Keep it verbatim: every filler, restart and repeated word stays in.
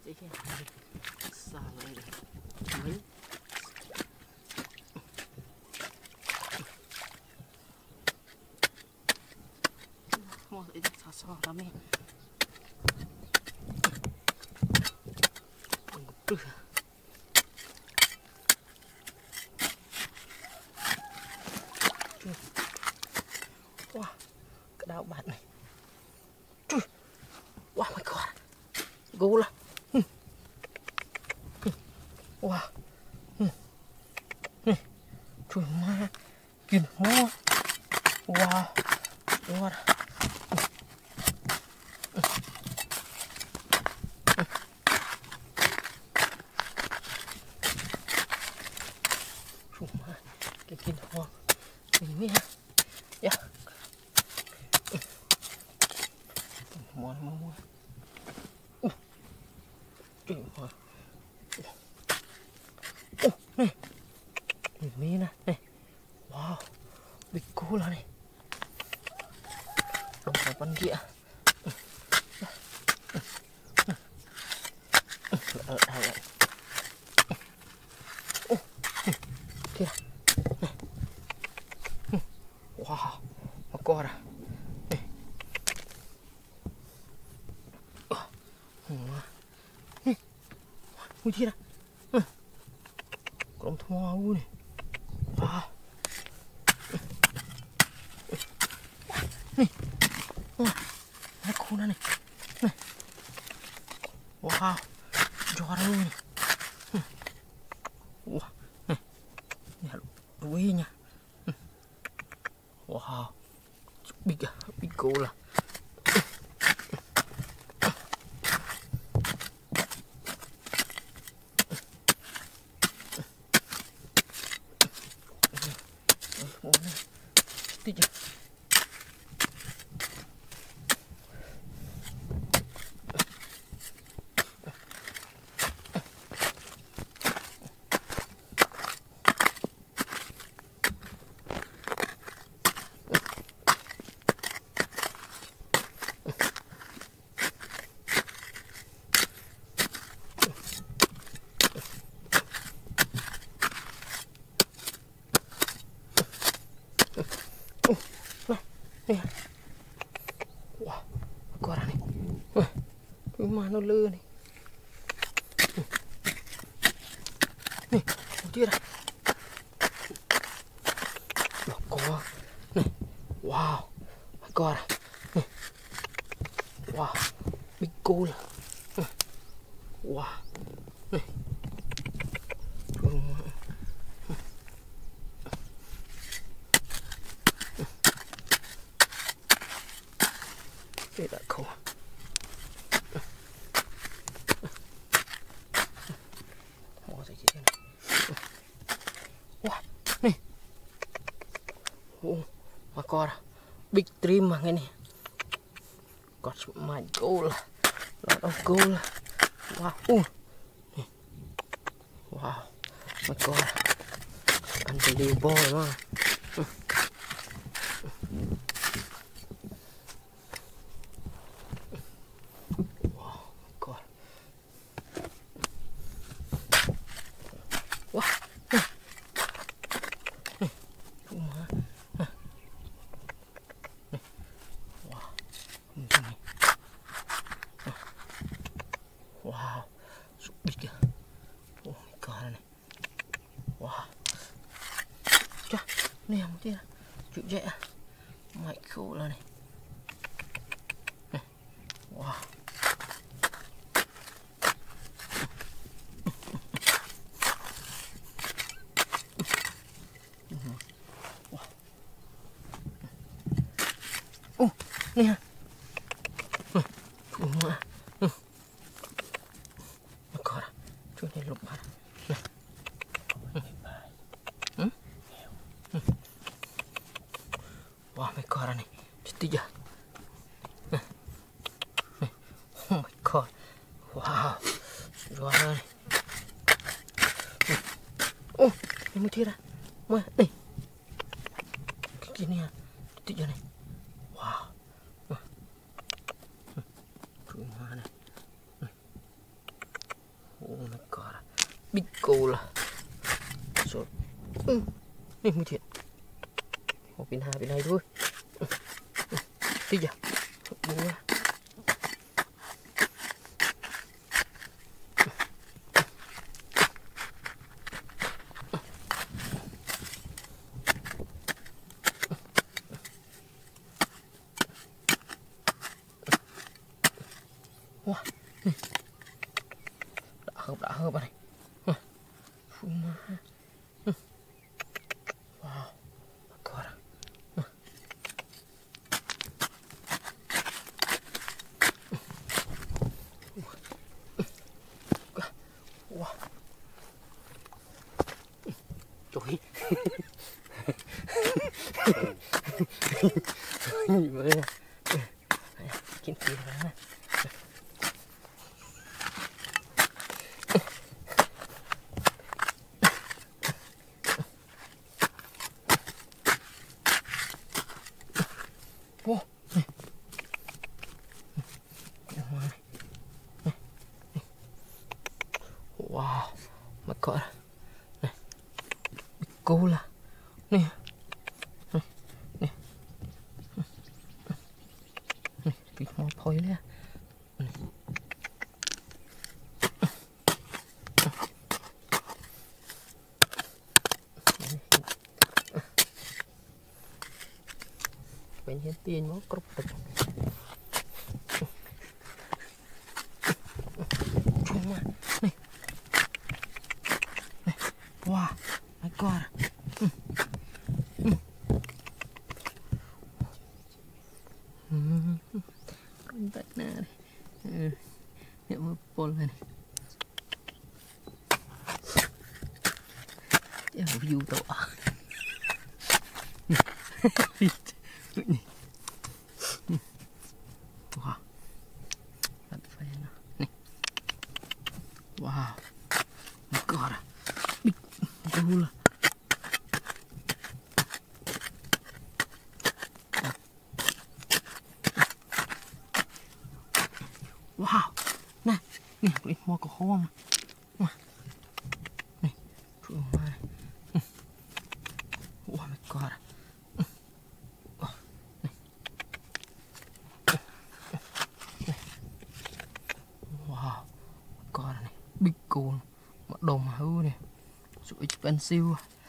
cái cái xa đây này mấy mau itu sasa rame wah cái đau bạt này wow my god gula wow cuma gini wow wow luar cuma kayak gini doang ini ya ya mau mau uh cuma uh nih ini nah nih wow big gula nih kapan dia oh kira wow agora ui tira còn thua ui wow Này cô này này wow giỏi luôn wow này đuôi nha wow big big goal là tí chưa nih wah koran nih wah gimana lu nih nih dia loh kok nih wow koran nih wow big goal wah nih tidak kau mau saya kira wah nih oh makor big dream mang ini got my goal lot of goal wow uh nih wow makor unbelievable mah wah nih nih cuma nih wah ini wow big ya oh my god nih wah cah nih yang dia juga ya my cool lah nih nih wah oh nih ya cuma makor cuma ini lupa wah makor nih tiga oh my god wow juara nih oh ini tira mah nih gini ya tiga nih wow cuma nih big goal. So, ừ, này mới thiệt. Một bên hai bên này thôi. Tích à? Bố ra. Wow. Đã hợp, đã hợp bạn này. Wow. God. Wow. Trời. Nhìn mới nè. Kiếm tiền ra. Wow. Wow. My God. Này. Cô là. Nè. Nè. Nè. Nè. Bị mò phôi nè. Bên hiến tiền nó cướp được. Chung mà. Này. Này. Wow. My God. Ừ. Ừ. Ừ. Con tật nè này. Ừ. Nhậm một bồn này. Chắc là view tổ à. Wow. That's fine. Này. Wow. My God. Big goal. Wow. Nè, nè, tụi em mua có khô mà. Nè, tụi em mua này. Oh my God. Wow. God này, big goal. Mà đồng hư nè. So expensive.